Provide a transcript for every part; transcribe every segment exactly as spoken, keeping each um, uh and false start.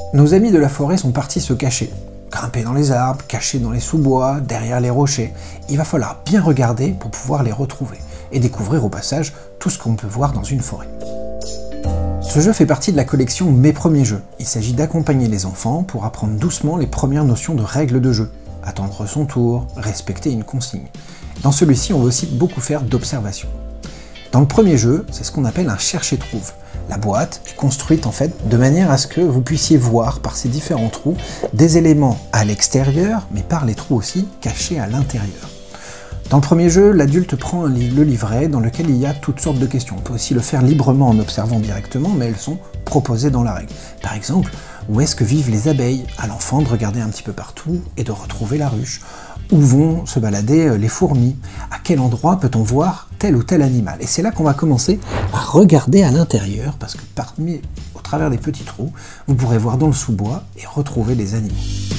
Nos amis de la forêt sont partis se cacher. Grimper dans les arbres, cachés dans les sous-bois, derrière les rochers. Il va falloir bien regarder pour pouvoir les retrouver et découvrir au passage tout ce qu'on peut voir dans une forêt. Ce jeu fait partie de la collection Mes premiers jeux. Il s'agit d'accompagner les enfants pour apprendre doucement les premières notions de règles de jeu. Attendre son tour, respecter une consigne. Dans celui-ci, on va aussi beaucoup faire d'observation. Dans le premier jeu, c'est ce qu'on appelle un cherche et trouve. La boîte est construite en fait de manière à ce que vous puissiez voir par ces différents trous des éléments à l'extérieur, mais par les trous aussi cachés à l'intérieur. Dans le premier jeu, l'adulte prend le livret dans lequel il y a toutes sortes de questions. On peut aussi le faire librement en observant directement, mais elles sont proposées dans la règle. Par exemple, où est-ce que vivent les abeilles? À l'enfant de regarder un petit peu partout et de retrouver la ruche. Où vont se balader les fourmis? À quel endroit peut-on voir tel ou tel animal? Et c'est là qu'on va commencer à regarder à l'intérieur, parce que parmi, au travers des petits trous, vous pourrez voir dans le sous-bois et retrouver les animaux.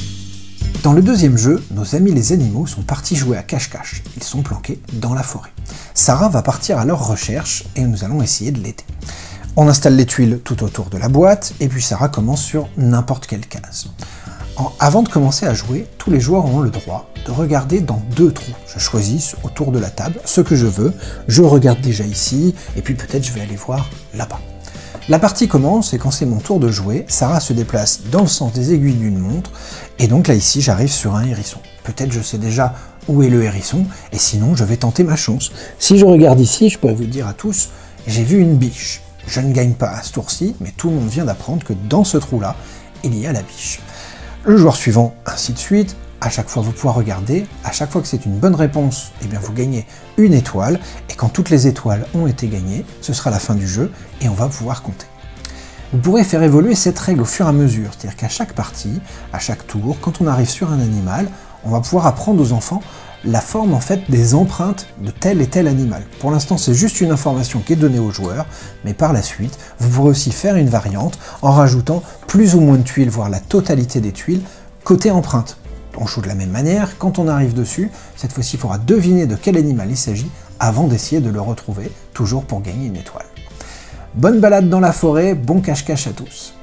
Dans le deuxième jeu, nos amis les animaux sont partis jouer à cache-cache. Ils sont planqués dans la forêt. Sarah va partir à leur recherche et nous allons essayer de l'aider. On installe les tuiles tout autour de la boîte et puis Sarah commence sur n'importe quelle case. En, avant de commencer à jouer, tous les joueurs ont le droit de regarder dans deux trous. Je choisis autour de la table ce que je veux, je regarde déjà ici et puis peut-être je vais aller voir là-bas. La partie commence et quand c'est mon tour de jouer, Sarah se déplace dans le sens des aiguilles d'une montre et donc là ici j'arrive sur un hérisson. Peut-être je sais déjà où est le hérisson et sinon je vais tenter ma chance. Si je regarde ici, je pourrais vous dire à tous, j'ai vu une biche. Je ne gagne pas à ce tour-ci, mais tout le monde vient d'apprendre que dans ce trou-là, il y a la biche. Le joueur suivant, ainsi de suite. À chaque fois vous pouvez regarder, à chaque fois que c'est une bonne réponse, eh bien vous gagnez une étoile, et quand toutes les étoiles ont été gagnées, ce sera la fin du jeu, et on va pouvoir compter. Vous pourrez faire évoluer cette règle au fur et à mesure, c'est-à-dire qu'à chaque partie, à chaque tour, quand on arrive sur un animal, on va pouvoir apprendre aux enfants la forme en fait des empreintes de tel et tel animal. Pour l'instant c'est juste une information qui est donnée aux joueurs, mais par la suite, vous pourrez aussi faire une variante en rajoutant plus ou moins de tuiles, voire la totalité des tuiles, côté empreinte. On joue de la même manière, quand on arrive dessus, cette fois-ci il faudra deviner de quel animal il s'agit avant d'essayer de le retrouver, toujours pour gagner une étoile. Bonne balade dans la forêt, bon cache-cache à tous.